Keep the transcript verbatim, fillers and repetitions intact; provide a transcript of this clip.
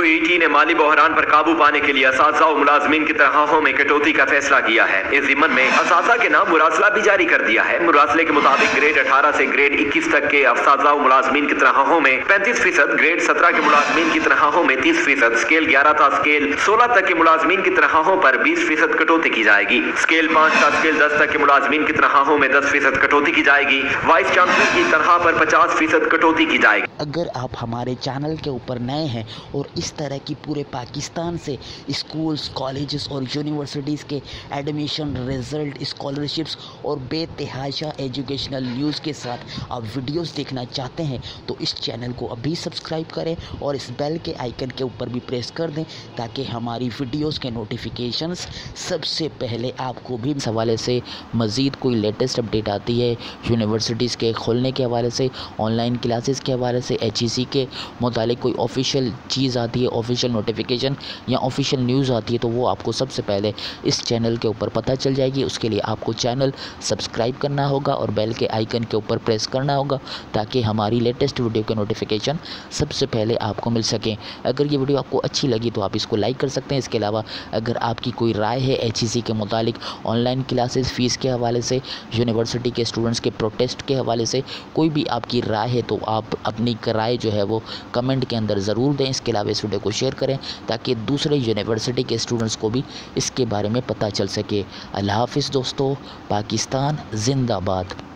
You E T ने माली बहरान पर काबू पाने के लिए असातिज़ा और मुलाजमीन की तनख्वाहों में कटौती का फैसला किया है। इस ज़िम्मन में असातिज़ा के नाम मुरासला भी जारी कर दिया है। मुरासले के मुताबिक ग्रेड अठारह से ग्रेड इक्कीस तक के असातिज़ा और मुलाजमीन की तनख्वाहों में पैंतीस फीसद, ग्रेड सत्रह के मुलाजमीन की तनख्वाहों में तीस फीसद, स्केल ग्यारह था स्केल सोलह तक के मुलाजमीन की तनख्वाहों पर बीस फीसद कटौती की जाएगी। स्केल पाँच था स्केल दस तक के मुलाजमीन की तनख्वाहों में दस फीसद कटौती की जाएगी। वाइस चांसलर की तनख्वाह पर पचास फीसद कटौती की जाएगी। अगर आप हमारे चैनल के ऊपर नए हैं और इस तरह की पूरे पाकिस्तान से स्कूल्स, कॉलेजेस और यूनिवर्सिटीज़ के एडमिशन, रिजल्ट, स्कॉलरशिप्स और बेतहाशा एजुकेशनल न्यूज़ के साथ आप वीडियोस देखना चाहते हैं तो इस चैनल को अभी सब्सक्राइब करें और इस बेल के आइकन के ऊपर भी प्रेस कर दें ताकि हमारी वीडियोस के नोटिफिकेशंस सबसे पहले आपको भी। इस हवाले से मज़ीद कोई लेटेस्ट अपडेट आती है यूनिवर्सिटीज़ के खोलने के हवाले से, ऑनलाइन क्लासेस के हवाले से, एच ई सी के मुतालिक कोई ऑफिशियल चीज़ आती है, ऑफिशियल नोटिफिकेशन या ऑफिशियल न्यूज़ आती है तो वो आपको सबसे पहले इस चैनल के ऊपर पता चल जाएगी। उसके लिए आपको चैनल सब्सक्राइब करना होगा और बेल के आइकन के ऊपर प्रेस करना होगा ताकि हमारी लेटेस्ट वीडियो के नोटिफिकेशन सबसे पहले आपको मिल सकें। अगर ये वीडियो आपको अच्छी लगी तो आप इसको लाइक कर सकते हैं। इसके अलावा अगर आपकी कोई राय है एच ई सी के मुतालिक, ऑनलाइन क्लासेस फ़ीस के हवाले से, यूनिवर्सिटी के स्टूडेंट्स के प्रोटेस्ट के हवाले से कोई भी आपकी राय है तो आप अपनी राय जो है वो कमेंट के अंदर ज़रूर दें। इसके अलावा इस वीडियो को शेयर करें ताकि दूसरे यूनिवर्सिटी के स्टूडेंट्स को भी इसके बारे में पता चल सके। अल्लाह हाफ़िज़ दोस्तों, पाकिस्तान जिंदाबाद।